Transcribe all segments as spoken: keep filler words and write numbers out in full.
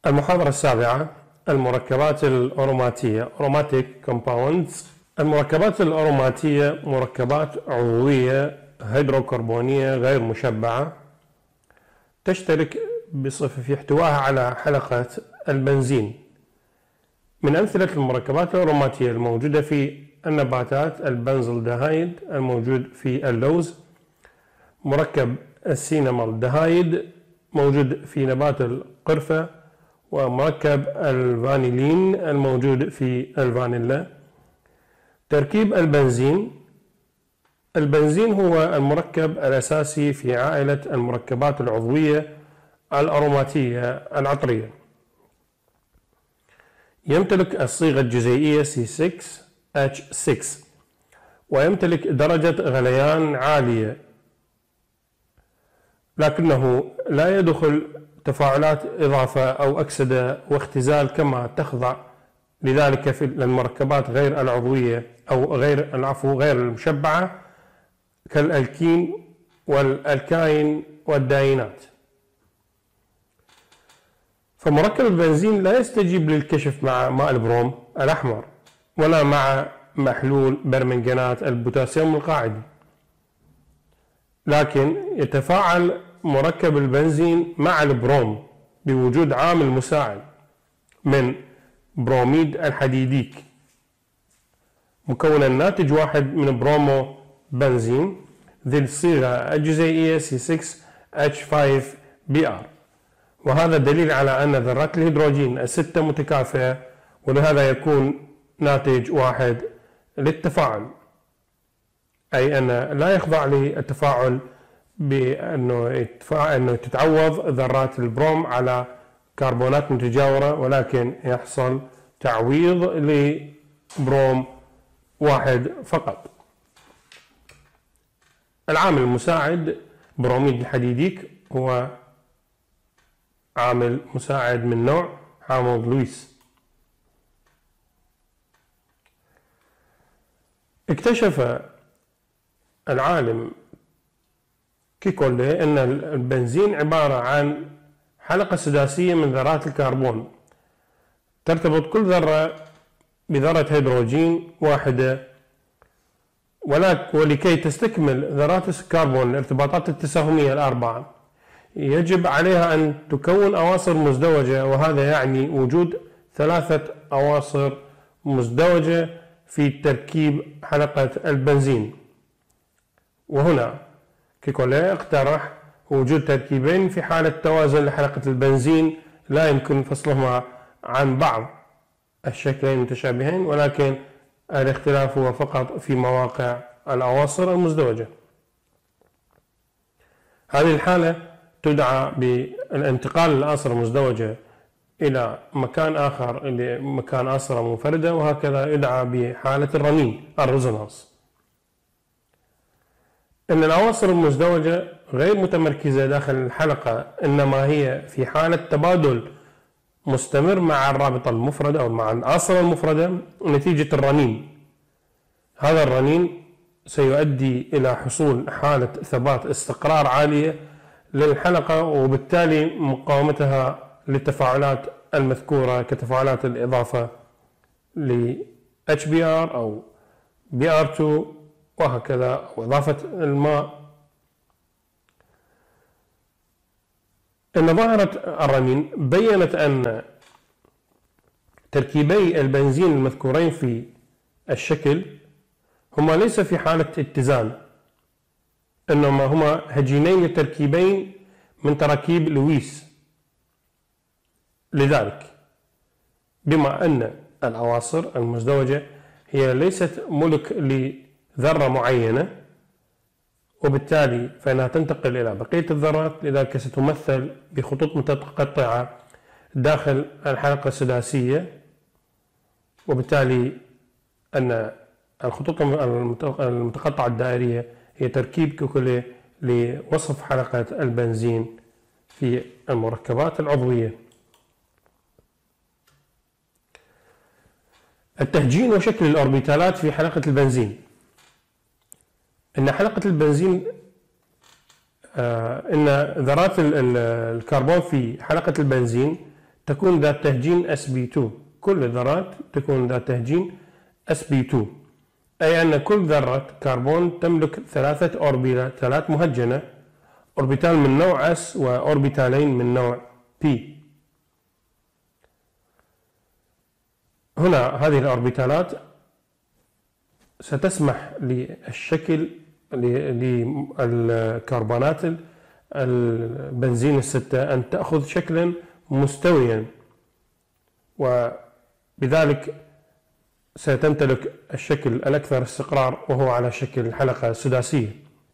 المحاضرة السابعة: المركبات الأروماتية aromatic compounds. المركبات الأروماتية مركبات عضوية هيدروكربونية غير مشبعة تشترك بصفة في احتوائها على حلقة البنزين. من أمثلة المركبات الأروماتية الموجودة في النباتات البنزلدهايد الموجود في اللوز، مركب السينامالدهايد موجود في نبات القرفة، ومركب الفانيلين الموجود في الفانيلا. تركيب البنزين: البنزين هو المركب الأساسي في عائلة المركبات العضوية الأروماتية العطرية. يمتلك الصيغة الجزيئية سي ستة إتش ستة ويمتلك درجة غليان عالية، لكنه لا يدخل تفاعلات إضافة أو أكسدة واختزال كما تخضع لذلك في المركبات غير العضوية أو غير العفو غير المشبعة كالألكين والألكاين والداينات. فمركب البنزين لا يستجيب للكشف مع ماء البروم الأحمر ولا مع محلول برمنجانات البوتاسيوم القاعدي، لكن يتفاعل مركب البنزين مع البروم بوجود عامل مساعد من بروميد الحديديك مكونا ناتج واحد من برومو بنزين ذي الصيغة الجزيئية سي ستة إتش خمسة بي آر، وهذا دليل على أن ذرات الهيدروجين الستة متكافئة، ولهذا يكون ناتج واحد للتفاعل، أي أن لا يخضع للتفاعل بأنه أنه تتعوض ذرات البروم على كربونات متجاورة، ولكن يحصل تعويض لبروم واحد فقط. العامل المساعد بروميد الحديديك هو عامل مساعد من نوع حامض لويس. اكتشف العالم كيكولي أن البنزين عبارة عن حلقة سداسية من ذرات الكربون ترتبط كل ذرة بذرة هيدروجين واحدة، ولكي تستكمل ذرات الكربون الارتباطات التساهمية الأربعة يجب عليها أن تكون أواصر مزدوجة، وهذا يعني وجود ثلاثة أواصر مزدوجة في تركيب حلقة البنزين. وهنا كيكولي اقترح وجود تركيبين في حالة توازن لحلقة البنزين لا يمكن فصلهما عن بعض الشكلين متشابهين، ولكن الاختلاف هو فقط في مواقع الأواصر المزدوجة. هذه الحالة تدعى بالانتقال الأواصر المزدوجة إلى مكان آخر إلى مكان آخر منفردة، وهكذا يدعى بحالة الرنين الريزونانس. إن الأواصر المزدوجة غير متمركزة داخل الحلقة، إنما هي في حالة تبادل مستمر مع الرابطة المفردة أو مع الأواصر المفردة نتيجة الرنين. هذا الرنين سيؤدي إلى حصول حالة ثبات استقرار عالية للحلقة، وبالتالي مقاومتها للتفاعلات المذكورة كتفاعلات الإضافة ل إتش بي آر أو بي آر اثنين وهكذا، وإضافة الماء. إن ظاهرة الرنين بيّنت أن تركيبي البنزين المذكورين في الشكل هما ليس في حالة اتزان، إنما هما هجينين لتركيبين من تراكيب لويس. لذلك بما أن الأواصر المزدوجة هي ليست ملك لذرة معينة، وبالتالي فإنها تنتقل إلى بقية الذرات، لذلك ستمثل بخطوط متقطعة داخل الحلقة السداسية، وبالتالي أن الخطوط المتقطعة الدائرية هي تركيب كيكولي لوصف حلقة البنزين في المركبات العضوية. التهجين وشكل الأوربيتالات في حلقة البنزين. إن حلقة البنزين آه إن ذرات الكربون في حلقة البنزين تكون ذات تهجين اس بي اثنين، كل الذرات تكون ذات تهجين اس بي اثنين، أي أن كل ذرة كربون تملك ثلاثة أوربيتالات ثلاث مهجنة، أوربيتال من نوع S وأوربيتالين من نوع P. هنا هذه الأوربيتالات ستسمح للشكل للكربونات البنزين الستة أن تأخذ شكلا مستويا، وبذلك ستمتلك الشكل الأكثر استقرار وهو على شكل حلقة سداسية.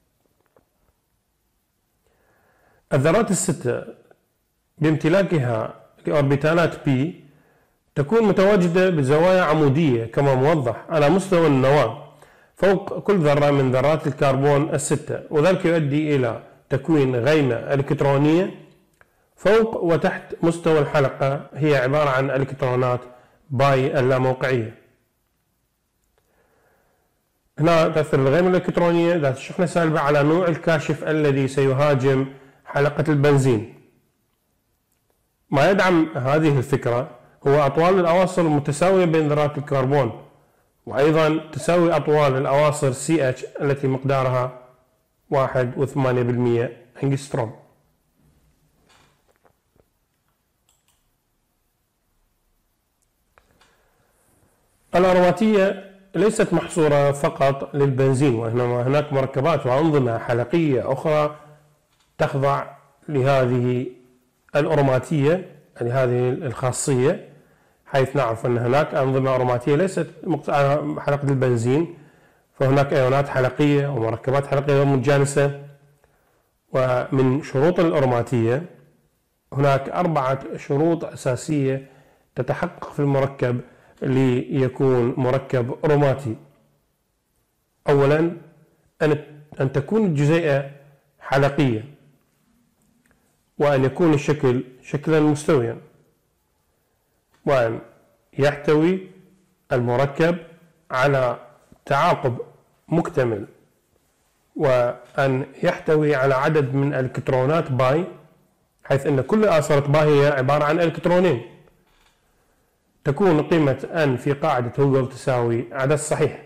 الذرات الستة بامتلاكها لأوربيتالات P تكون متواجدة بزوايا عمودية كما موضح على مستوى النواة فوق كل ذرة من ذرات الكربون الستة، وذلك يؤدي إلى تكوين غيمة إلكترونية فوق وتحت مستوى الحلقة، هي عبارة عن إلكترونات باي اللاموقعية. هنا تأثر الغيمة الإلكترونية ذات الشحنة السالبة على نوع الكاشف الذي سيهاجم حلقة البنزين. ما يدعم هذه الفكرة هو أطوال الأواصر المتساوية بين ذرات الكربون، وأيضا تساوي أطوال الأواصر سي إتش التي مقدارها واحد فاصلة ثمانية بالمئة أنجستروم. الأروماتية ليست محصورة فقط للبنزين، وإنما هناك مركبات وأنظمة حلقية أخرى تخضع لهذه الأروماتية، لهذه الخاصية، حيث نعرف أن هناك أنظمة أروماتية ليست حلقة البنزين، فهناك أيونات حلقية ومركبات حلقية متجانسة. ومن شروط الأروماتية هناك أربعة شروط أساسية تتحقق في المركب ليكون مركب أروماتي. أولا أن أن تكون الجزيئة حلقية، وأن يكون الشكل شكلا مستويا، وأن يحتوي المركب على تعاقب مكتمل، وأن يحتوي على عدد من الإلكترونات باي، حيث أن كل آثرة باي هي عبارة عن إلكترونين. تكون قيمة N في قاعدة هوجل تساوي عدد صحيح.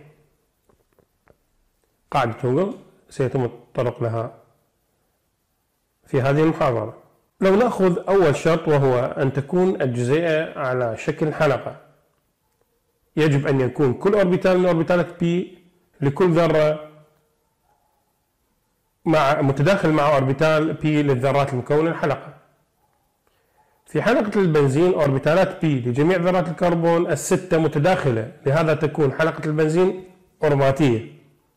قاعدة هوجل سيتم التطرق لها في هذه المحاضرة. لو نأخذ أول شرط وهو أن تكون الجزيئة على شكل حلقة، يجب أن يكون كل أوربيتال من أوربيتالات P لكل ذرة مع متداخل مع أوربيتال P للذرات المكونة الحلقة. في حلقة البنزين أوربيتالات P لجميع ذرات الكربون الستة متداخلة، لهذا تكون حلقة البنزين أروماتية.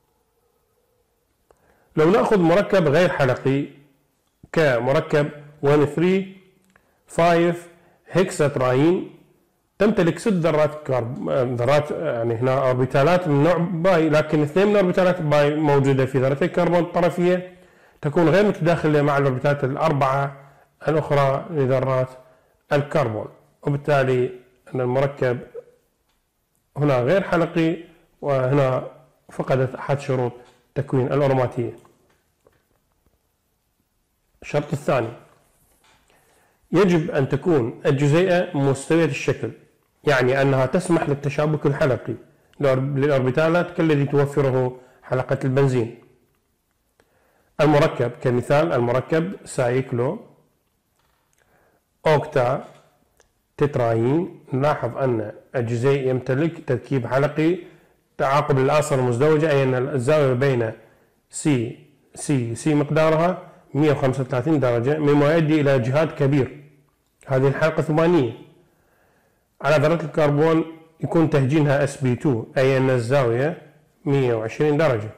لو نأخذ مركب غير حلقي كمركب واحد ثلاثة خمسة هكساتراين، تمتلك ست ذرات كرب ذرات يعني هنا أوربيتالات من نوع باي، لكن اثنين من أوربيتالات باي موجودة في ذرتي الكربون الطرفية، تكون غير متداخلة مع الأوربيتالات الأربعة الأخرى لذرات الكربون، وبالتالي أن المركب هنا غير حلقي، وهنا فقدت أحد شروط تكوين الأروماتية. الشرط الثاني يجب أن تكون الجزيئة مستوية الشكل، يعني أنها تسمح للتشابك الحلقي للأوربيتالات كالذي توفره حلقة البنزين. المركب كمثال المركب سايكلو أوكتا تتراين، نلاحظ أن الجزيء يمتلك تركيب حلقي تعاقب الآثار المزدوجة، أي أن الزاوية بين سي سي سي مقدارها مئة وخمسة وثلاثين درجة، مما يؤدي إلى جهاد كبير. هذه الحلقة ثمانية. على ذرات الكربون يكون تهجينها اس بي اثنين، أي أن الزاوية مئة وعشرين درجة.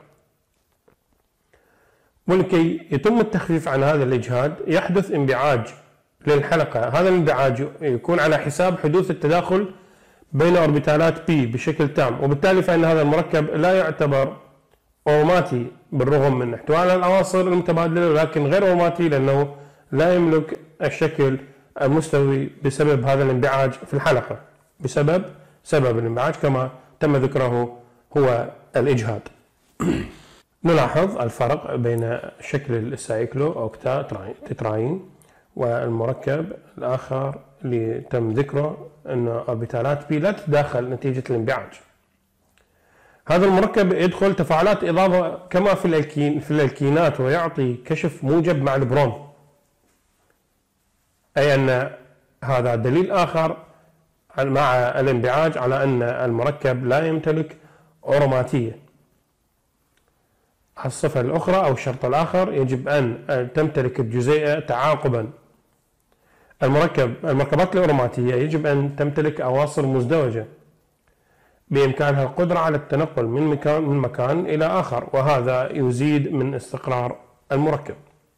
ولكي يتم التخفيف عن هذا الإجهاد يحدث انبعاج للحلقة، هذا الانبعاج يكون على حساب حدوث التداخل بين أوربيتالات P بشكل تام، وبالتالي فإن هذا المركب لا يعتبر أوروماتي بالرغم من احتوائه على الأواصر المتبادلة، لكن غير أوروماتي لأنه لا يملك الشكل المستوي بسبب هذا الانبعاج في الحلقة، بسبب سبب الانبعاج كما تم ذكره هو الإجهاد. نلاحظ الفرق بين شكل السايكلو أوكتا تتراين والمركب الآخر اللي تم ذكره أن أوربيتالات بي لا تتداخل نتيجة الانبعاج. هذا المركب يدخل تفاعلات إضافة كما في الألكين في الألكينات ويعطي كشف موجب مع البروم، أي أن هذا دليل آخر مع الانبعاج على أن المركب لا يمتلك أروماتية. الصفة الأخرى أو الشرط الآخر يجب أن تمتلك الجزيئة تعاقبا. المركب المركبات الأروماتية يجب أن تمتلك أواصر مزدوجة بإمكانها القدرة على التنقل من مكان من مكان إلى آخر، وهذا يزيد من استقرار المركب.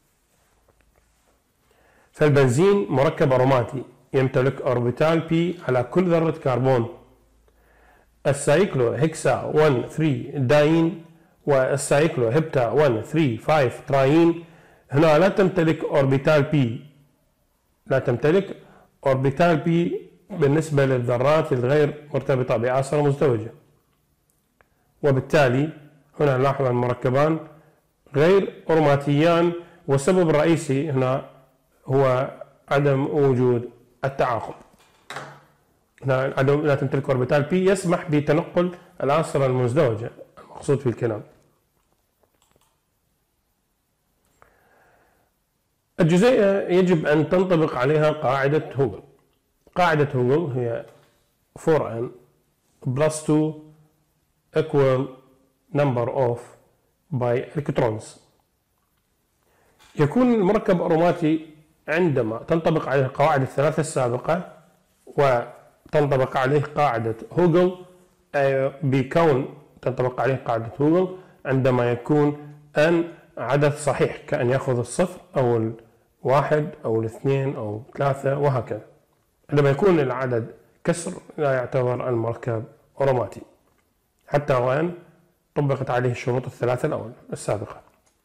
فالبنزين مركب أروماتي يمتلك أوربيتال بي على كل ذرة كربون. السايكلو هيكسا واحد ثلاثة داين والسايكلو هبتا واحد ثلاثة خمسة تراين هنا لا تمتلك أوربيتال بي لا تمتلك أوربيتال بي بالنسبة للذرات الغير مرتبطة بآثار مزدوجة، وبالتالي هنا نلاحظ المركبان غير أروماتيان، والسبب الرئيسي هنا هو عدم وجود التعاقب. هنا عدم لا تمتلك أوربيتال بي يسمح بتنقل العناصر المزدوجة المقصود في الكلام. الجزيئة يجب أن تنطبق عليها قاعدة هوغل. قاعدة هوغل هي فور ان plus two equal number of by electrons. يكون المركب أروماتي عندما تنطبق عليه القواعد الثلاثة السابقة وتنطبق عليه قاعدة هوغل، أي بكون تنطبق عليه قاعدة هوغل عندما يكون n عدد صحيح، كأن يأخذ الصفر أو الواحد أو الاثنين أو ثلاثة وهكذا. عندما يكون العدد كسر لا يعتبر المركب أروماتي حتى وإن طبقت عليه الشروط الثلاثة الأول السابقة.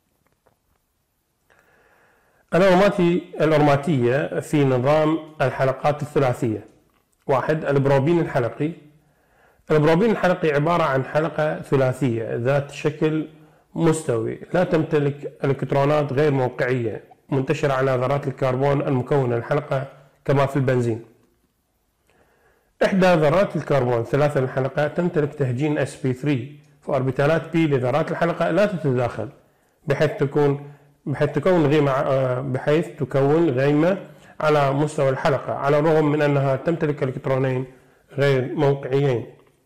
الأروماتي الأروماتية في نظام الحلقات الثلاثية. واحد، البروبين الحلقي. البروبين الحلقي عبارة عن حلقة ثلاثية ذات شكل مستوي لا تمتلك إلكترونات غير موقعية منتشرة على ذرات الكربون المكونة الحلقة كما في البنزين. إحدى ذرات الكربون ثلاثة الحلقة تمتلك تهجين إس بي ثلاثة، فأوربيتالات بي لذرات الحلقة لا تتداخل بحيث تكون بحيث تكون غيمة بحيث تكون غيمة على مستوى الحلقة، على الرغم من أنها تمتلك إلكترونين غير موقعيين.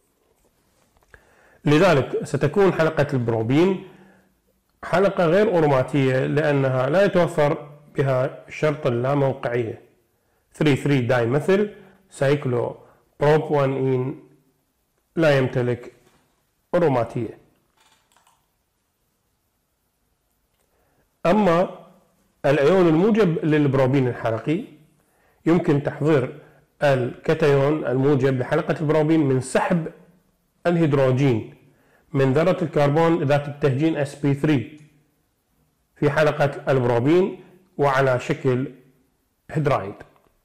لذلك ستكون حلقة البروبين حلقة غير أروماتية لأنها لا يتوفر بها شرط اللاموقعية. ثلاثة ثلاثة دايميثيل سايكلو بروبوانين لا يمتلك أروماتية. أما الأيون الموجب للبروبين الحلقي يمكن تحضير الكتيون الموجب لحلقة البروبين من سحب الهيدروجين من ذرة الكربون ذات التهجين إس بي ثلاثة في حلقة البروبين وعلى شكل هيدرايد.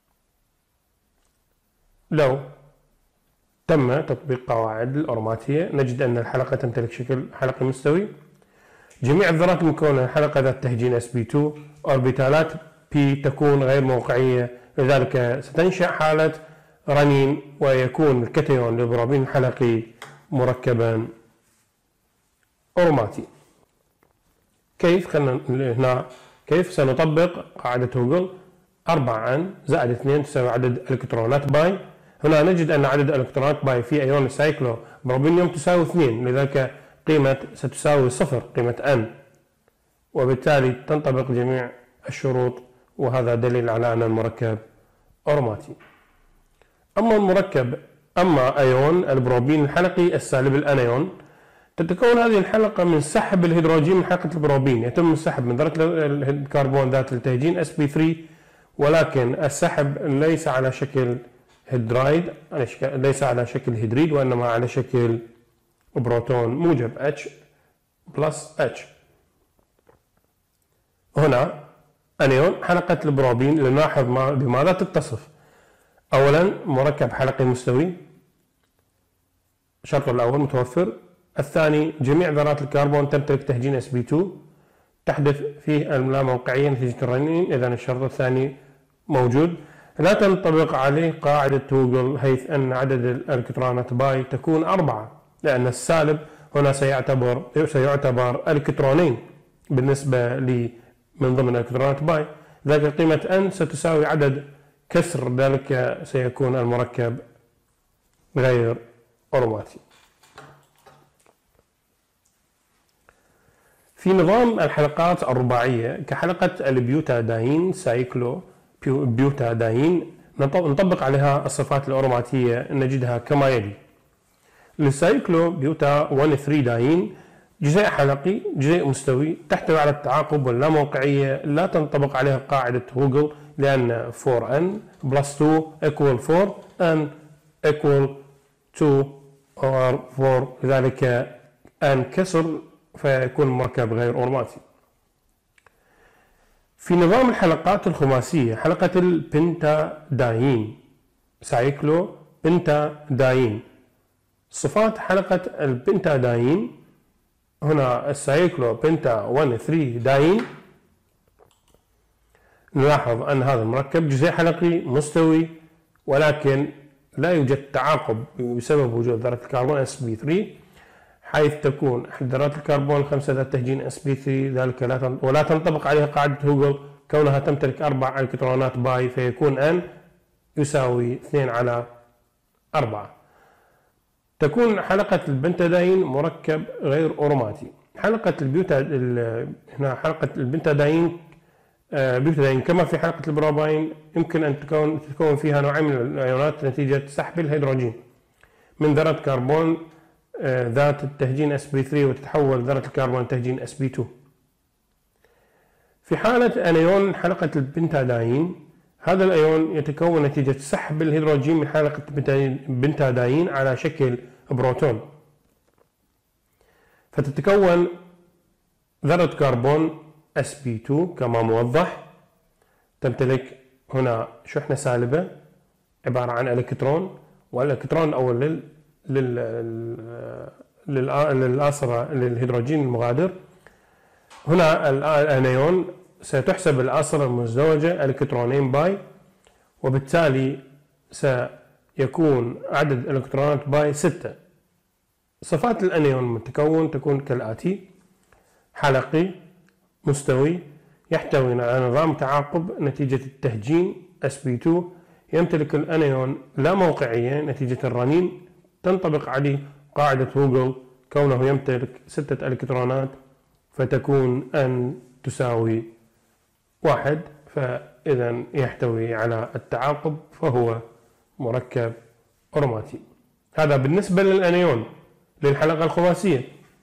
لو تم تطبيق قواعد الأروماتية نجد أن الحلقة تمتلك شكل حلقي مستوي. جميع الذرات المكونة الحلقة ذات تهجين إس بي اثنين أوربيتالات بي تكون غير موقعية، لذلك ستنشأ حالة رنين ويكون الكتيون للبروبين الحلقي مركبا أروماتي. كيف خلينا هنا كيف سنطبق قاعدة هوغل؟ أربعة ان زائد اثنين تساوي عدد الكترونات باي. هنا نجد أن عدد الكترونات باي في أيون السايكلو بروبينيوم تساوي اثنين، لذلك قيمة ستساوي صفر قيمة ان، وبالتالي تنطبق جميع الشروط، وهذا دليل على أن المركب أروماتي. أما المركب أما أيون البروبين الحلقي السالب الأنيون، تتكون هذه الحلقة من سحب الهيدروجين من حلقة البروبين. يتم السحب من ذرة الكربون ذات التهجين إس بي ثلاثة، ولكن السحب ليس على شكل هيدرايد، ليس على شكل هيدريد، وإنما على شكل بروتون موجب H بلس H. هنا أنيون حلقة البروبين لنلاحظ بماذا تتصف. أولا مركب حلقي مستوي، الشرط الأول متوفر. الثاني جميع ذرات الكربون تمتلك تهجين إس بي اثنين، تحدث فيه اللاموقعية نتيجة الرنين، إذا الشرط الثاني موجود. لا تنطبق عليه قاعدة هوجل، حيث أن عدد الإلكترونات باي تكون أربعة، لأن السالب هنا سيعتبر سيعتبر إلكترونين بالنسبة لي من ضمن الإلكترونات باي، ذلك قيمة n ستساوي عدد كسر، ذلك سيكون المركب غير أروماتي. في نظام الحلقات الرباعية كحلقة البيوتادين سايكلو بيوتادين نطبق عليها الصفات الأروماتية نجدها كما يلي: للسايكلو بيوتا واحد ثلاثة داين جزيء حلقي جزيء مستوي تحتوي على التعاقب واللاموقعية، لا تنطبق عليها قاعدة هوجل لأن فور ان بلس تو equal فور n equal تو or فور، لذلك n كسر فيكون مركب غير أروماتي. في نظام الحلقات الخماسية حلقة البنتاداين سايكلو بنتاداين، صفات حلقة البنتاداين هنا السايكلو بنتا واحد ثلاثة داين، نلاحظ أن هذا المركب جزيء حلقي مستوي، ولكن لا يوجد تعاقب بسبب وجود ذرة الكربون اس بي ثلاثة، حيث تكون أحد ذرات الكربون الخمسة ذات تهجين اس بي ثلاثة، ذلك لا ولا تنطبق عليها قاعدة هوجل كونها تمتلك أربع إلكترونات باي، فيكون n يساوي اثنين على أربعة. تكون حلقة البنتاداين مركب غير أروماتي. حلقة البيوتا هنا حلقة البنتاداين بيوتاداين كما في حلقة البروباين يمكن أن تكون تكون فيها نوعين من الأيونات نتيجة سحب الهيدروجين من ذرة كربون ذات التهجين اس بي ثلاثة وتتحول ذرة الكربون تهجين اس بي اثنين. في حالة أنيون حلقة البنتاداين، هذا الأيون يتكون نتيجة سحب الهيدروجين من حلقة البنتاداين على شكل بروتون، فتتكون ذرة كربون اس بي اثنين كما موضح، تمتلك هنا شحنة سالبة عبارة عن إلكترون، والإلكترون الأول لل لل للآصرة للهيدروجين المغادر. هنا الأنيون ستحسب الآصرة المزدوجة إلكترونين باي، وبالتالي سيكون عدد الإلكترونات باي ستة. صفات الأنيون المتكون تكون كالآتي: حلقي مستوي يحتوي على نظام تعاقب نتيجة التهجين اس بي اثنين، يمتلك الأنيون لا موقعية نتيجة الرنين، تنطبق عليه قاعدة هوجل كونه يمتلك ستة إلكترونات، فتكون n تساوي واحد، فإذا يحتوي على التعاقب فهو مركب أروماتي. هذا بالنسبة للأنيون للحلقة الخماسية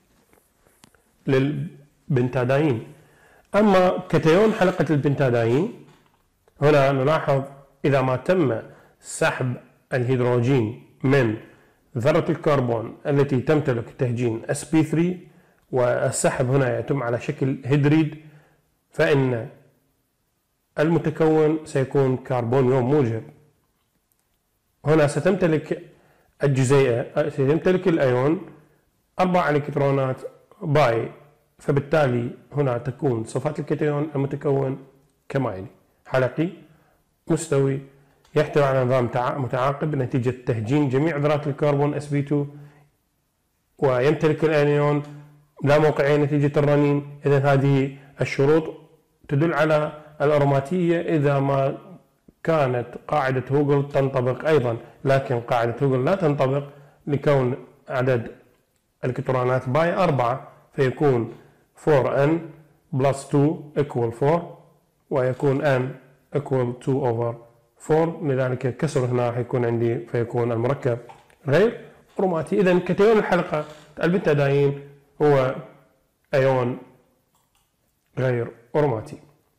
للبنتاداين. أما كتيون حلقة البنتاداين، هنا نلاحظ إذا ما تم سحب الهيدروجين من ذرة الكربون التي تمتلك تهجين اس بي ثلاثة والسحب هنا يتم على شكل هيدريد، فإن المتكون سيكون كربونيوم موجب. هنا ستمتلك الجزيئة سيمتلك الأيون أربع إلكترونات باي، فبالتالي هنا تكون صفات الكتيون المتكون كما يلي: حلقي مستوي يحتوي على نظام متعاقب نتيجة تهجين جميع ذرات الكربون اس بي اثنين، ويمتلك الأنيون لا موقعية نتيجة الرنين. إذن هذه الشروط تدل على الأروماتية إذا ما كانت قاعدة هوجل تنطبق أيضا، لكن قاعدة هوجل لا تنطبق لكون عدد الإلكترونات باي أربعة، فيكون فور ان بلس اثنين equal فور، ويكون n equal اثنين over فور، لذلك كسر هنا حيكون عندي فيكون المركب غير أروماتي. إذن كتيون الحلقة البنتاداين هو أيون غير أروماتي.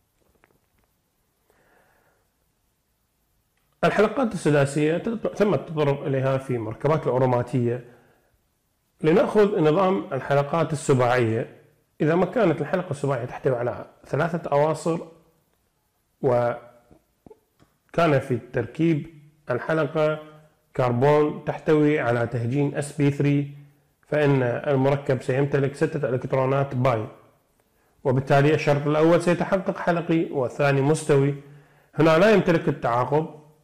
الحلقات السداسية تم التطرق إليها في مركبات الأروماتية. لنأخذ نظام الحلقات السباعية. إذا ما كانت الحلقة السباعية تحتوي على ثلاثة أواصر، وكان في تركيب الحلقة كربون تحتوي على تهجين اس بي ثلاثة، فإن المركب سيمتلك ستة إلكترونات باي، وبالتالي الشرط الأول سيتحقق حلقي والثاني مستوي. هنا لا يمتلك التعاقب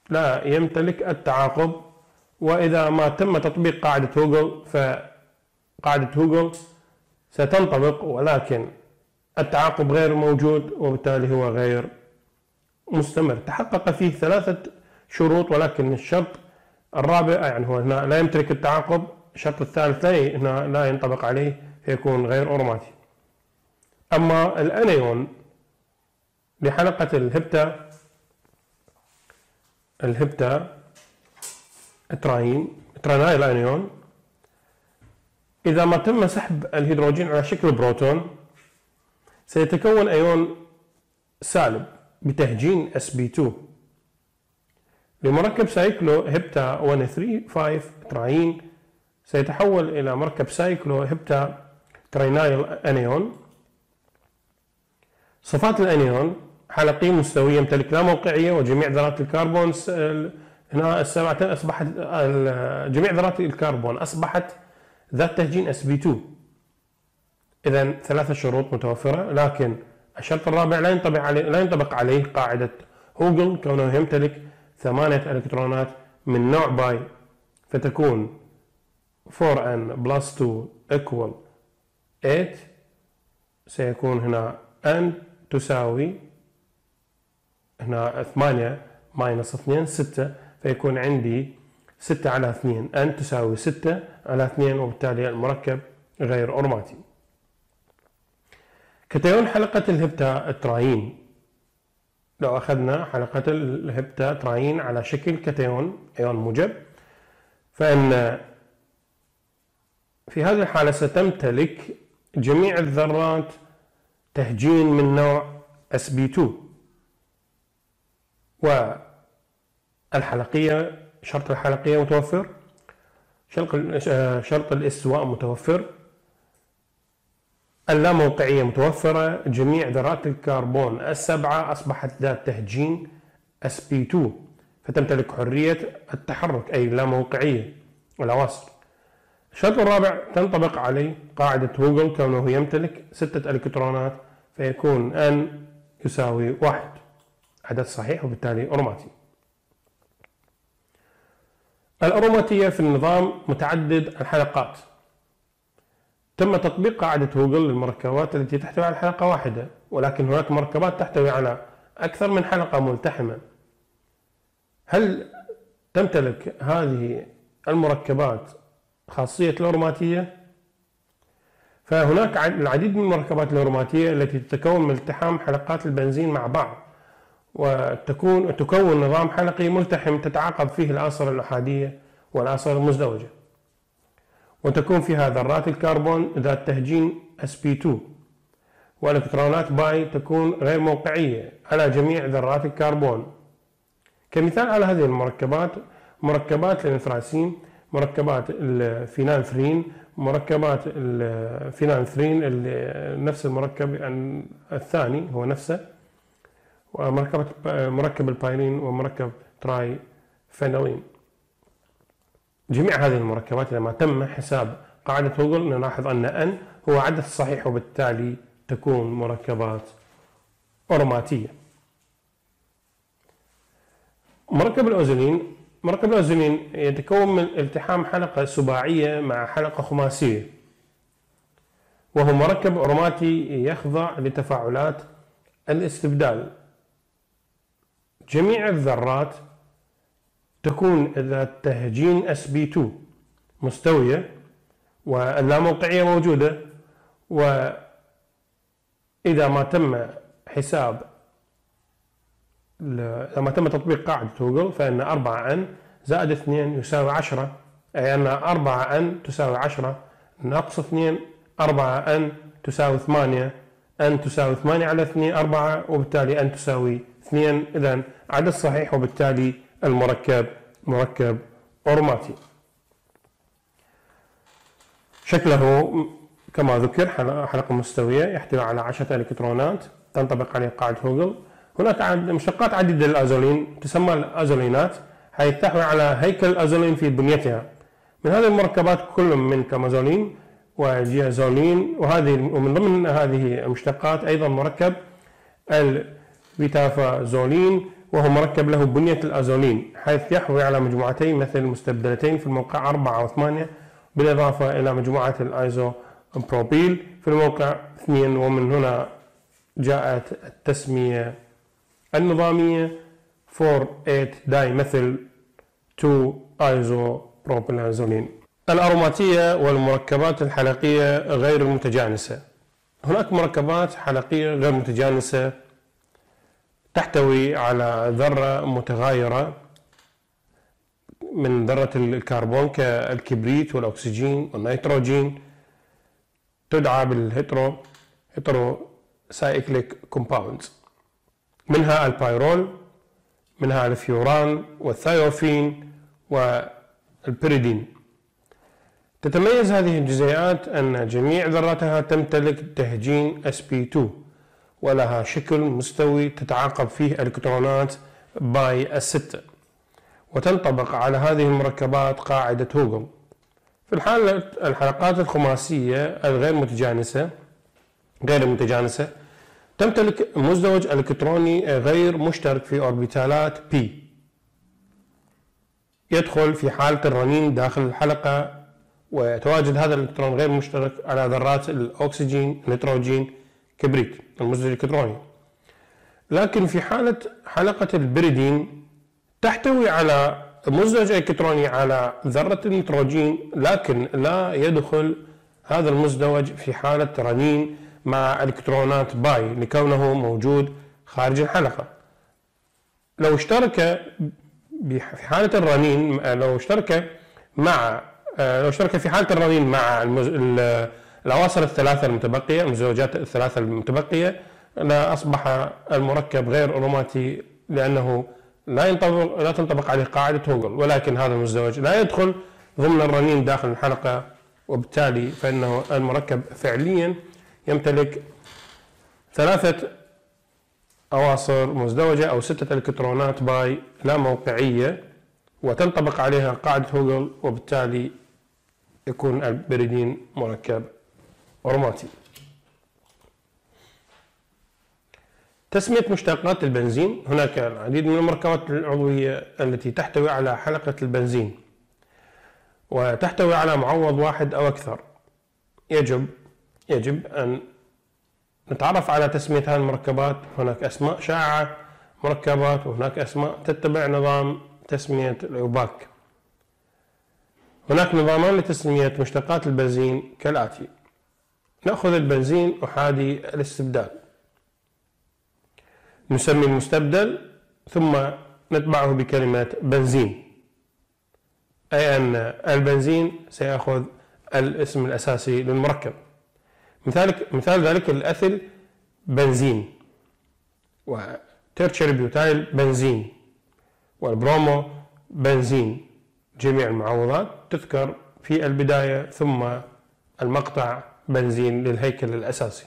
لا يمتلك التعاقب، وإذا ما تم تطبيق قاعدة هوجل فقاعدة هوجل ستنطبق، ولكن التعاقب غير موجود وبالتالي هو غير مستمر. تحقق فيه ثلاثة شروط، ولكن الشرط الرابع يعني هو هنا لا يمتلك التعاقب، الشرط الثالث لا هنا لا ينطبق عليه فيكون غير أورماتي. أما الأنيون لحلقة الهبتا الهبتا تراين ترانايل أنيون، إذا ما تم سحب الهيدروجين على شكل بروتون سيتكون أيون سالب بتهجين إس بي تو لمركب سايكلو هبتا واحد ثلاثة خمسة تراين، سيتحول إلى مركب سايكلو هبتا ترينايل أنيون. صفات الأنيون: حلقي مستوي يمتلك لا موقعية، وجميع ذرات الكربون هنا السبعة أصبحت جميع ذرات الكربون أصبحت ذات تهجين إس بي تو. إذا ثلاثة شروط متوفرة، لكن الشرط الرابع لا ينطبق عليه لا ينطبق عليه قاعدة هوجل كونه يمتلك ثمانية إلكترونات من نوع باي، فتكون فور إن بلس تو equal ثمانية، سيكون هنا N تساوي هنا ثمانية ماينس اثنين ستة، فيكون عندي ستة على اثنين، N تساوي ستة على اثنين، وبالتالي المركب غير أورماتي. كتيون حلقة الهبتا تراين، لو أخذنا حلقة الهبتا تراين على شكل كتيون أيون موجب، فإن في هذه الحالة ستمتلك جميع الذرات تهجين من نوع إس بي تو، والحلقية شرط الحلقية متوفر، شرط الاستواء متوفر، اللاموقعية متوفرة، جميع ذرات الكربون السبعة أصبحت ذات تهجين إس بي تو، فتمتلك حرية التحرك أي اللاموقعية والأواصر. الشرط الرابع تنطبق عليه قاعدة هوجل كونه يمتلك ستة إلكترونات، فيكون N يساوي واحد، عدد صحيح وبالتالي أورماتي. الأروماتية في النظام متعدد الحلقات. تم تطبيق قاعدة هوجل للمركبات التي تحتوي على حلقة واحدة، ولكن هناك مركبات تحتوي على أكثر من حلقة ملتحمة. هل تمتلك هذه المركبات خاصية الأروماتية؟ فهناك العديد من المركبات الأروماتية التي تتكون من التحام حلقات البنزين مع بعض، وتكون تكون نظام حلقي ملتحم تتعاقب فيه الآثار الأحادية والآثار المزدوجة، وتكون فيها ذرات الكربون ذات تهجين إس بي تو، والإلكترونات باي تكون غير موقعية على جميع ذرات الكربون. كمثال على هذه المركبات مركبات الانفراسين، مركبات الفينانثرين، مركبات الفينانثرين نفس المركب الثاني هو نفسه، ومركبة مركب البايرين ومركب تراي فينولين. جميع هذه المركبات لما تم حساب قاعدة هوجل نلاحظ أن N هو عدد صحيح، وبالتالي تكون مركبات أروماتية. مركب الأوزولين مركب الأوزولين يتكون من التحام حلقة سباعية مع حلقة خماسية، وهو مركب أروماتي يخضع لتفاعلات الاستبدال. جميع الذرات تكون ذات تهجين إس بي تو مستوية، واللاموقعية موجودة، وإذا ما تم حساب لما تم تطبيق قاعدة هوجل فإن أربعة إن زائد اثنين يساوي عشرة، أي أن أربعة إن تساوي عشرة ناقص اثنين، أربعة إن تساوي ثمانية، N تساوي ثمانية على اثنين أربعة، وبالتالي N تساوي اثنين. إذن عدد صحيح، وبالتالي المركب مركب أورماتي. شكله كما ذكر حلقة مستوية يحتوي على عشرة إلكترونات تنطبق عليه قاعدة هوجل. هناك مشتقات عديدة للأزولين تسمى الأزولينات، حيث تحوي على هيكل الأزولين في بنيتها. من هذه المركبات كل من كمازولين وجيازولين، وهذه ومن ضمن هذه المشتقات أيضا مركب البيتافازولين وهو مركب له بنية الأزولين، حيث يحوي على مجموعتين مثل مستبدلتين في الموقع أربعة وثمانية، بالإضافة إلى مجموعة الأيزوبروبيل في الموقع اثنين، ومن هنا جاءت التسمية النظامية أربعة ثمانية دايميثيل اثنين أيزوبروبيلازولين. الأروماتية والمركبات الحلقية غير المتجانسة. هناك مركبات حلقية غير متجانسة تحتوي على ذرة متغايرة من ذرة الكربون كالكبريت والأكسجين والنيتروجين، تدعى بالهيترو هيترو سايكليك كومباوندز، منها البايرول، منها الفيوران والثايوفين والبيريدين. تتميز هذه الجزيئات أن جميع ذراتها تمتلك تهجين إس بي اثنين، ولها شكل مستوي تتعاقب فيه الإلكترونات باي الستة، وتنطبق على هذه المركبات قاعدة هوجل. في الحالة الحلقات الخماسية الغير متجانسة غير المتجانسة تمتلك مزدوج إلكتروني غير مشترك في أوربيتالات P، يدخل في حالة الرنين داخل الحلقة، ويتواجد هذا الإلكترون غير مشترك على ذرات الأكسجين، النيتروجين، كبريت، المزدوج الإلكتروني. لكن في حالة حلقة البيريدين تحتوي على مزدوج إلكتروني على ذرة النيتروجين، لكن لا يدخل هذا المزدوج في حالة رنين مع إلكترونات باي لكونه موجود خارج الحلقة. لو اشترك في حالة الرنين لو اشترك مع لو اشترك في حالة الرنين مع الأواصر الثلاثة المتبقية، المزدوجات الثلاثة المتبقية، لا أصبح المركب غير أروماتي، لأنه لا ينطبق لا تنطبق عليه قاعدة هوجل، ولكن هذا المزدوج لا يدخل ضمن الرنين داخل الحلقة، وبالتالي فإنه المركب فعليا يمتلك ثلاثة أواصر مزدوجة أو ستة إلكترونات باي لا موقعية، وتنطبق عليها قاعدة هوجل، وبالتالي يكون البيريدين مركب أروماتي. تسمية مشتقات البنزين. هناك العديد من المركبات العضوية التي تحتوي على حلقة البنزين وتحتوي على معوض واحد أو أكثر. يجب يجب أن نتعرف على تسمية هذه المركبات. هناك أسماء شائعة مركبات، وهناك أسماء تتبع نظام تسمية الأوباك. هناك نظامان لتسمية مشتقات البنزين كالآتي: نأخذ البنزين أحادي الاستبدال، نسمي المستبدل ثم نتبعه بكلمة بنزين، أي أن البنزين سيأخذ الاسم الأساسي للمركب. مثال مثال ذلك الأثل بنزين، وتيرشري بيوتايل بنزين، والبرومو بنزين. جميع المعوضات تذكر في البداية ثم المقطع بنزين للهيكل الأساسي.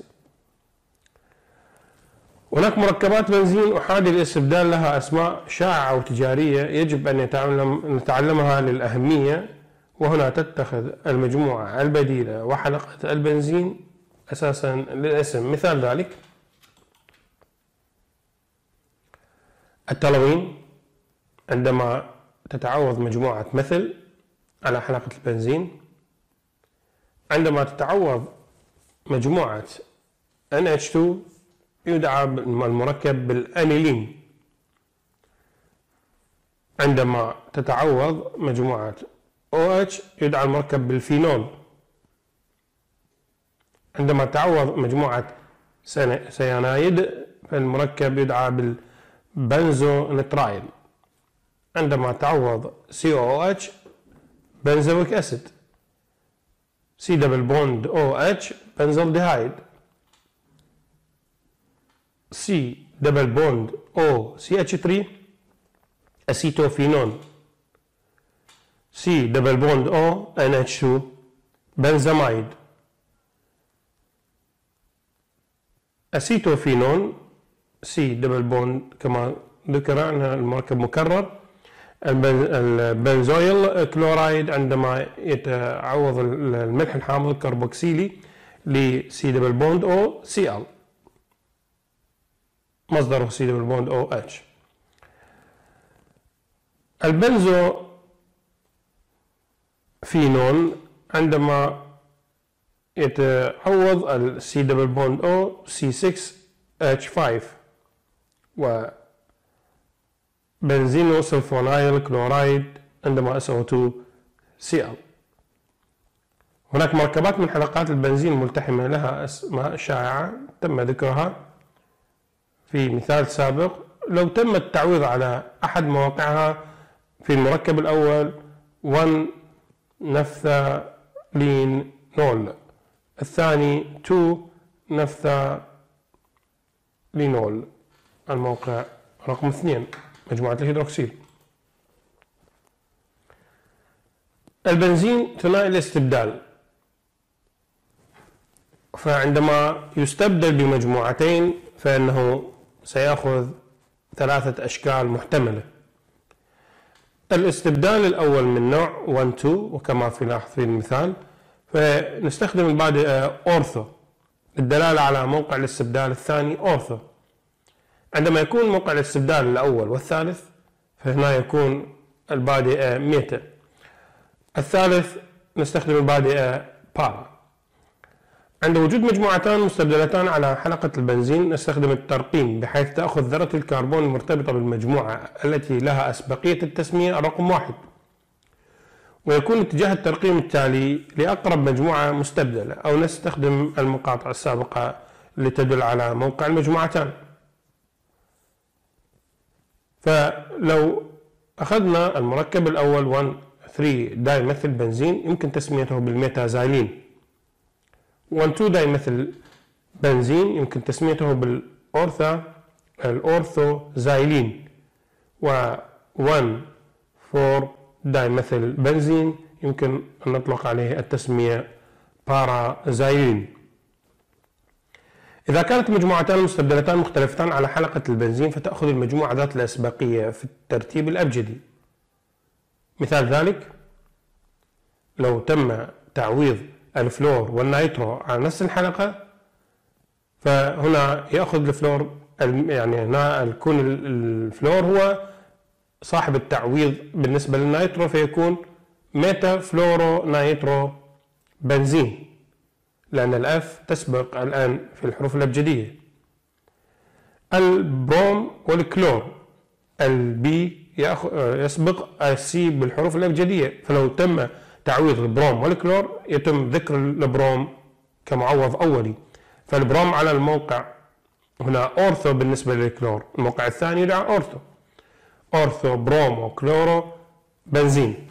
هناك مركبات بنزين أحادي الاستبدال لها أسماء شائعة وتجارية يجب أن نتعلمها للأهمية، وهنا تتخذ المجموعة البديلة وحلقة البنزين أساسا للاسم. مثال ذلك التلوين، عندما تتعوض مجموعة مثل على حلقة البنزين، عندما تتعوض مجموعة إن إتش تو يدعى المركب بالأنيلين. عندما تتعوض مجموعة أو إتش يدعى المركب بالفينول. عندما تتعوض مجموعة سيانايد فالمركب يدعى بالبنزونترايل. عندما تعوض سي أو إتش بنزويك أسيد، سي دبل بوند أو إتش بنزالديهايد، سي دبل بوند أو سي إتش ثلاثة أسيتوفينون، سي دبل بوند أو إن إتش تو بنزامايد. أسيتوفينون سي دبل بوند كما ذكر أنها المركب مكرر. البنزويل كلورايد عندما يتعوض الملح الحامض الكربوكسيلي لسي دبل بوند او سي ال، مصدره سي دبل بوند او اتش. البنزو فينول عندما يتعوض ال C double bond O C six H five وبنزينو سلفونايل كلورايد عندما S O two C L. هناك مركبات من حلقات البنزين الملتحمة لها أسماء شائعة تم ذكرها في مثال سابق. لو تم التعويض على أحد مواقعها في المركب الأول واحد نفثالينول، الثاني اثنين نفثالينول، الموقع رقم اثنين مجموعة الهيدروكسيل. البنزين ثنائي الاستبدال، فعندما يستبدل بمجموعتين فإنه سيأخذ ثلاثة أشكال محتملة. الاستبدال الأول من نوع واحد اثنين وكما في لاحظ في المثال، فنستخدم البادئة أورثو للدلالة على موقع الاستبدال الثاني أورثو. عندما يكون موقع الاستبدال الأول والثالث فهنا يكون البادئة ميتا. الثالث نستخدم البادئة بارا. عند وجود مجموعتان مستبدلتان على حلقة البنزين نستخدم الترقيم بحيث تأخذ ذرة الكربون المرتبطة بالمجموعة التي لها أسبقية التسمية رقم واحد، ويكون اتجاه الترقيم التالي لأقرب مجموعة مستبدلة، أو نستخدم المقاطع السابقة لتدل على موقع المجموعتان. فلو أخذنا المركب الأول واحد ثلاثة دايميثيل بنزين يمكن تسميته بالميتازايلين، واحد اثنين دايميثيل بنزين يمكن تسميته بالأورثا الأورثوزايلين، و1 أربعة دايميثيل بنزين يمكن أن نطلق عليه التسمية بارازايلين. إذا كانت مجموعتان مستبدلتان مختلفتان على حلقة البنزين فتأخذ المجموعة ذات الأسبقية في الترتيب الأبجدي. مثال ذلك لو تم تعويض الفلور والنيترو على نفس الحلقة فهنا يأخذ الفلور، يعني هنا يكون الفلور هو صاحب التعويض بالنسبة للنيترو فيكون ميتا فلورو نيترو بنزين، لأن الأف تسبق الآن في الحروف الأبجدية. البروم والكلور، البي يسبق السي بالحروف الأبجدية، فلو تم تعويض البروم والكلور يتم ذكر البروم كمعوض أولي، فالبروم على الموقع هنا أورثو بالنسبة للكلور، الموقع الثاني يدعى أورثو، أورثو برومو كلورو بنزين.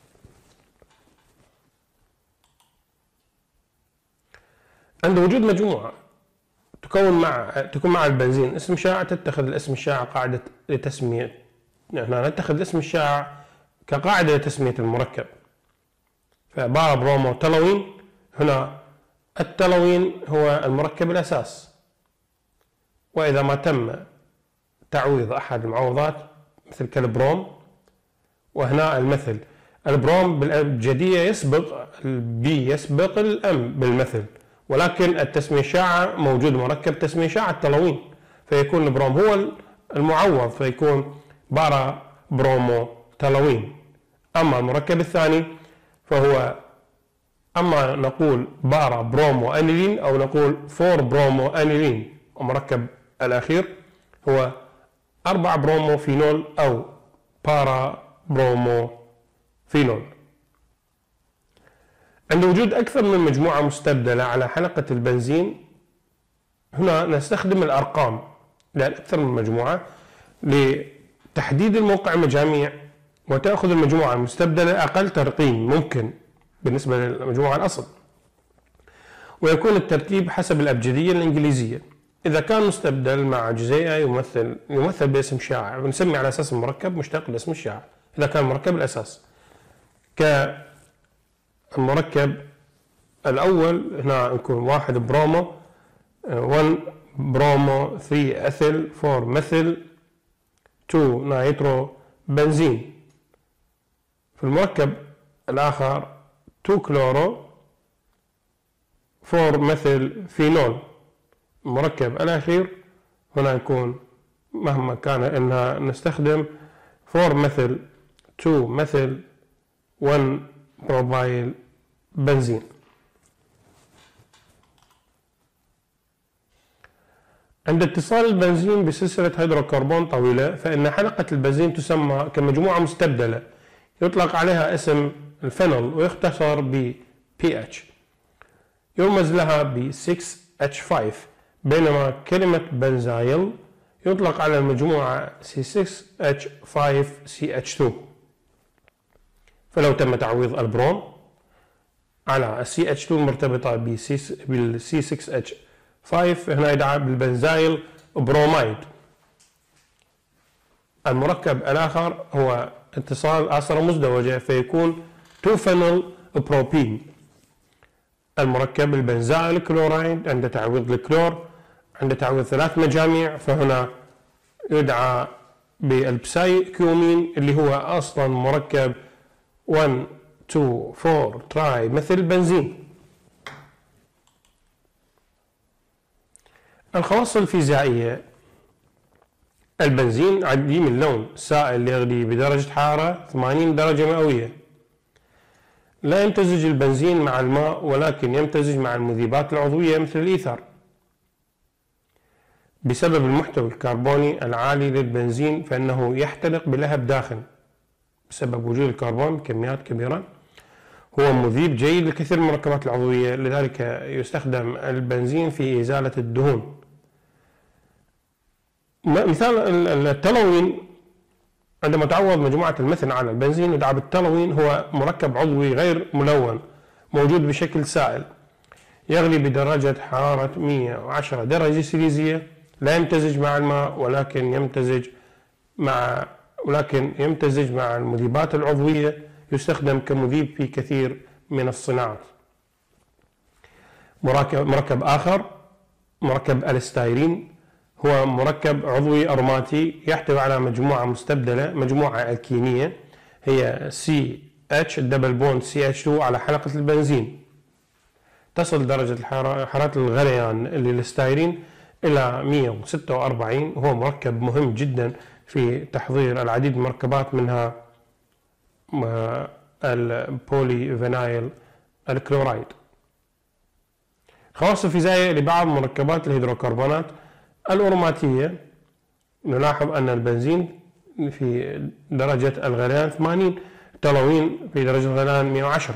عند وجود مجموعة تكون مع تكون مع البنزين اسم شائع تتخذ الاسم الشائع قاعدة لتسمية، يعني نتخذ الاسم الشائع كقاعدة لتسمية المركب. فبارا برومو تلوين، هنا التلوين هو المركب الأساس، وإذا ما تم تعويض أحد المعوضات مثل كالبروم، وهنا المثل البروم بالأبجدية يسبق البي يسبق الأم بالمثل، ولكن التسمية الشائعة موجود مركب تسمية شائعة التلوين، فيكون البروم هو المعوض فيكون بارا برومو تلوين. أما المركب الثاني فهو أما نقول بارا برومو أنيلين أو نقول فور برومو أنيلين، ومركب الأخير هو أربع برومو فينول أو بارا برومو فينول. عند وجود أكثر من مجموعة مستبدلة على حلقة البنزين هنا نستخدم الأرقام لأن أكثر من مجموعة لتحديد الموقع المجاميع، وتأخذ المجموعة المستبدلة أقل ترقيم ممكن بالنسبة للمجموعة الأصل، ويكون الترتيب حسب الأبجدية الإنجليزية. إذا كان مستبدل مع جزيئة يمثل يمثل باسم شائع ونسمي على أساس المركب مشتق لاسم الشائع إذا كان مركب الأساس. كالمركب الأول هنا يكون واحد برومو، واحد برومو، ثلاثة أثيل، أربعة مثل، اثنين نيترو بنزين. في المركب الآخر اثنين كلورو، أربعة مثل فينول. المركب الأخير هنا يكون مهما كان إنها نستخدم أربعة مثل تو ميثيل واحد بروبايل بنزين. عند اتصال البنزين بسلسلة هيدروكربون طويلة فإن حلقة البنزين تسمى كمجموعة مستبدلة يطلق عليها اسم الفينول ويختصر ب بي اتش، يرمز لها ب ستة اتش خمسة، بينما كلمة بنزايل يطلق على المجموعة سي ستة اتش خمسة سي اتش اثنين. فلو تم تعويض البروم على السي اتش اثنين المرتبطة بالسي ستة اتش خمسة هنا يدعى بالبنزايل برومايد. المركب الآخر هو اتصال آثرة مزدوجة فيكون تو فينول بروبين. المركب البنزايل كلورايد عند تعويض الكلور عند تعويض ثلاث مجاميع فهنا يدعى بالبساي كيومين اللي هو أصلا مركب واحد اثنين أربعة تراي مثل بنزين. الخواص الفيزيائية: البنزين عديم اللون، سائل يغلي بدرجة حرارة ثمانين درجة مئوية. لا يمتزج البنزين مع الماء ولكن يمتزج مع المذيبات العضوية مثل الإيثر. بسبب المحتوى الكربوني العالي للبنزين فإنه يحترق بلهب داخل بسبب وجود الكربون بكميات كبيرة. هو مذيب جيد لكثير من المركبات العضوية، لذلك يستخدم البنزين في إزالة الدهون. مثال التلوين، عندما تعوض مجموعة الميثين على البنزين يدعى بالتلوين، هو مركب عضوي غير ملون موجود بشكل سائل يغلي بدرجة حرارة مئة وعشرة درجة سيليزية، لا يمتزج مع الماء ولكن يمتزج مع ولكن يمتزج مع المذيبات العضوية، يستخدم كمذيب في كثير من الصناعات. مركب مركب آخر مركب الستايرين، هو مركب عضوي أروماتي يحتوي على مجموعة مستبدلة، مجموعة ألكينية هي سي اتش دبل بوند سي اتش اثنين على حلقة البنزين. تصل درجة الحرارة حرارة الغليان للستايرين إلى مئة وستة وأربعين. هو مركب مهم جدا في تحضير العديد من المركبات منها البولي فينايل الكلورايد. خواص الفيزيائية لبعض مركبات الهيدروكربونات الأروماتية، نلاحظ أن البنزين في درجة الغليان ثمانين، التلوين في درجة الغليان مئة وعشرة.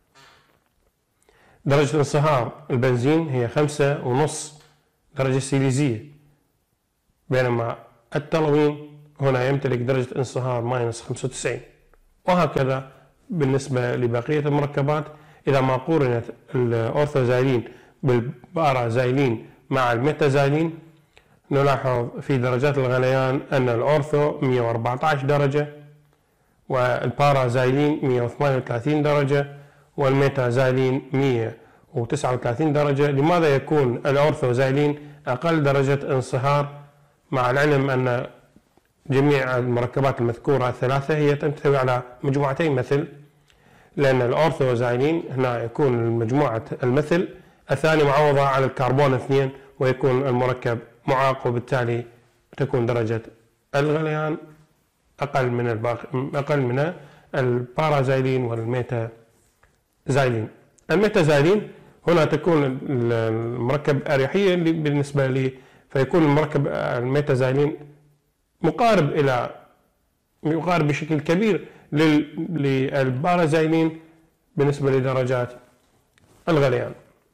درجة انصهار البنزين هي خمسة ونص درجة سيليزية، بينما التلوين هنا يمتلك درجة انصهار ماينس خمسة وتسعين. وهكذا بالنسبة لبقية المركبات. إذا ما قورنت الأورثوزايلين بالبارازايلين مع الميتازايلين نلاحظ في درجات الغليان أن الأورثو مئة وأربعة عشر درجة والبارازايلين مئة وثمانية وثلاثين درجة والميتازايلين مئة وتسعة وثلاثين درجة. لماذا يكون الأورثوزايلين أقل درجة انصهار مع العلم أن جميع المركبات المذكورة الثلاثة هي تحتوي على مجموعتين مثل؟ لأن الأورثوزايلين هنا يكون المجموعة المثل الثاني معوضة على الكربون اثنين ويكون المركب معاق، وبالتالي تكون درجة الغليان أقل من الباقي أقل من البارازايلين والميتازايلين. الميتازايلين هنا تكون المركب أريحية بالنسبة لي، فيكون المركب الميتازايلين مقارب إلى يقارب بشكل كبير للبارازايلين بالنسبة لدرجات الغليان.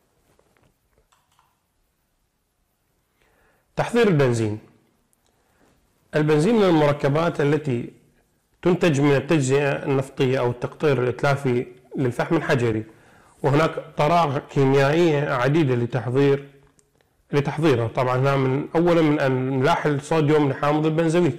تحضير البنزين. البنزين من المركبات التي تنتج من التجزئة النفطية أو التقطير الإتلافي للفحم الحجري، وهناك طرائق كيميائية عديدة لتحضير لتحضيره. طبعا هنا من أولا من أن نلاحظ الصوديوم لحامض البنزويك.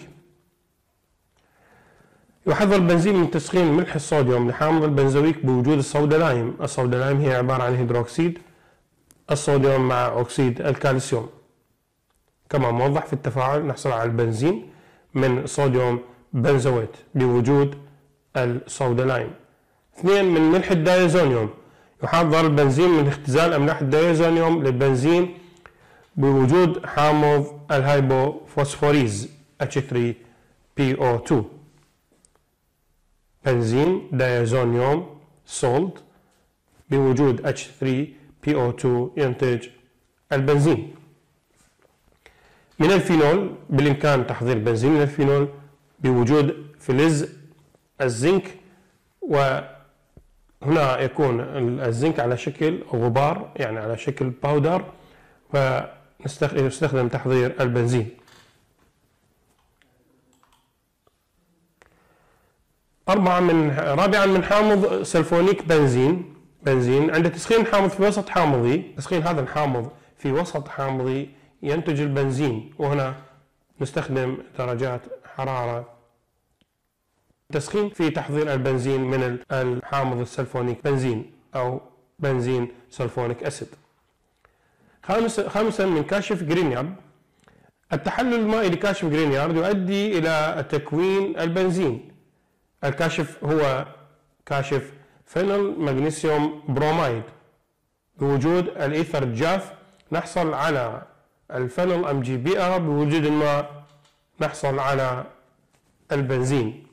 يحضر البنزين من تسخين ملح الصوديوم لحامض البنزويك بوجود الصودلايم. الصودلايم هي عبارة عن هيدروكسيد الصوديوم مع أكسيد الكالسيوم. كما موضح في التفاعل نحصل على البنزين من صوديوم بنزويت بوجود الصودلايم. اثنين من ملح الدايزونيوم. يحضر البنزين من اختزال أملاح الدايزونيوم للبنزين بوجود حامض الهيبوفوسفوريز إتش ثري بي أو تو. بنزين دايازونيوم سولت بوجود إتش ثري بي أو تو ينتج البنزين. من الفينول بالإمكان تحضير بنزين من الفينول بوجود فلز الزنك، وهنا يكون الزنك على شكل غبار يعني على شكل باودر، ويستخدم تحضير البنزين. أربعة من رابعا من حامض سلفونيك بنزين بنزين عند تسخين الحامض في وسط حامضي، تسخين هذا الحامض في وسط حامضي ينتج البنزين، وهنا نستخدم درجات حرارة تسخين في تحضير البنزين من الحامض السلفونيك بنزين أو بنزين سلفونيك أسيد. خامسا من كاشف جرينيارد، التحلل المائي لكاشف جرينيارد يؤدي إلى تكوين البنزين. الكاشف هو كاشف فينول مغنيسيوم بروميد، بوجود الإيثر الجاف نحصل على الفينول ام جي بي ار، بوجود الماء نحصل على البنزين.